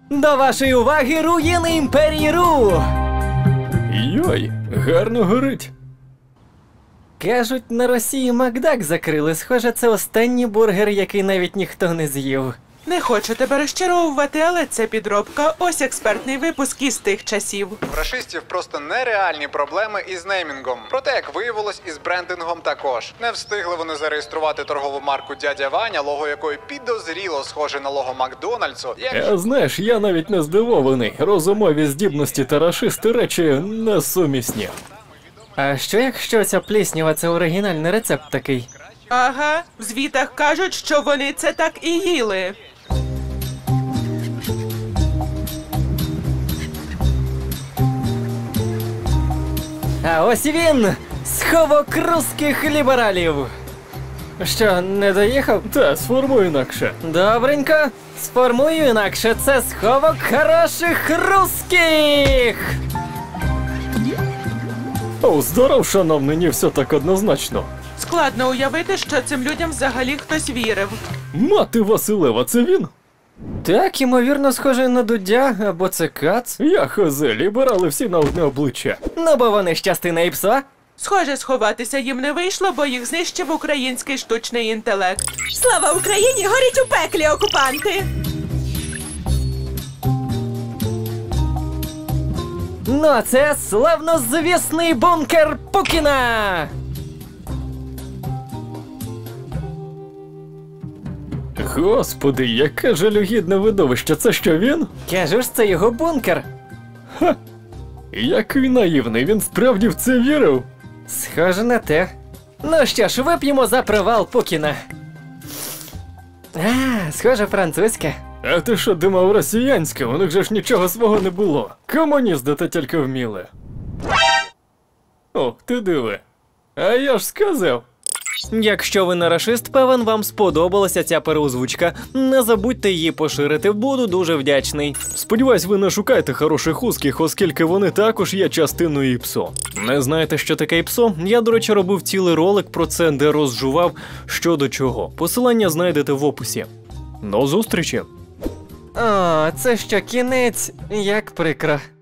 До вашої уваги руїни Імперії Ру! Йой, гарно горить. Кажуть, на Росії Макдак закрили. Схоже, це останній бургер, який навіть ніхто не з'їв. Не хочу тебе розчаровувати, але це підробка. Ось експертний випуск із тих часів. У рашистів просто нереальні проблеми із неймінгом. Проте, як виявилось, із брендингом також. Не встигли вони зареєструвати торгову марку «Дядя Ваня», лого якої підозріло схоже на лого Макдональдсу. Знаєш, я навіть не здивований. Розумові здібності та рашисти речі несумісні. А що якщо ця пліснява – це оригінальний рецепт такий? Ага, в звітах кажуть, що вони це так і їли. А ось і він! Сховок русських лібералів! Що, не доїхав? Та, сформуй інакше. Добренько, сформую інакше. Це сховок хороших русських! О, здоров, шановний, не все так однозначно. Складно уявити, що цим людям взагалі хтось вірив. Мати Василева, це він? Так, ймовірно, схожий на Дудя, або це Кац. Я хозе, ліберали всі на одне обличчя. Ну, бо вони ж частина ІПСО. Схоже, сховатися їм не вийшло, бо їх знищив український штучний інтелект. Слава Україні! Горіть у пеклі, окупанти! Ну, а це славнозвісний бункер Пукіна! Господи, яке жалюгідне видовище, це що він? Кажу ж, це його бункер. Який наївний, він справді в це вірив? Схоже на те. Ну що ж, вип'ємо за провал Пукіна. Схоже, французьке. А ти що думав росіянське? У них же ж нічого свого не було. Комуністи та тільки вміли. О, ти диви. А я ж сказав. Якщо ви не рашист, певен, вам сподобалася ця переозвучка. Не забудьте її поширити, буду дуже вдячний. Сподіваюсь, ви не шукаєте хороших узких, оскільки вони також є частиною ІПСО. Не знаєте, що таке ІПСО? Я, до речі, робив цілий ролик про це, де розжував що до чого. Посилання знайдете в описі. До зустрічі! О, це що, кінець? Як прикро.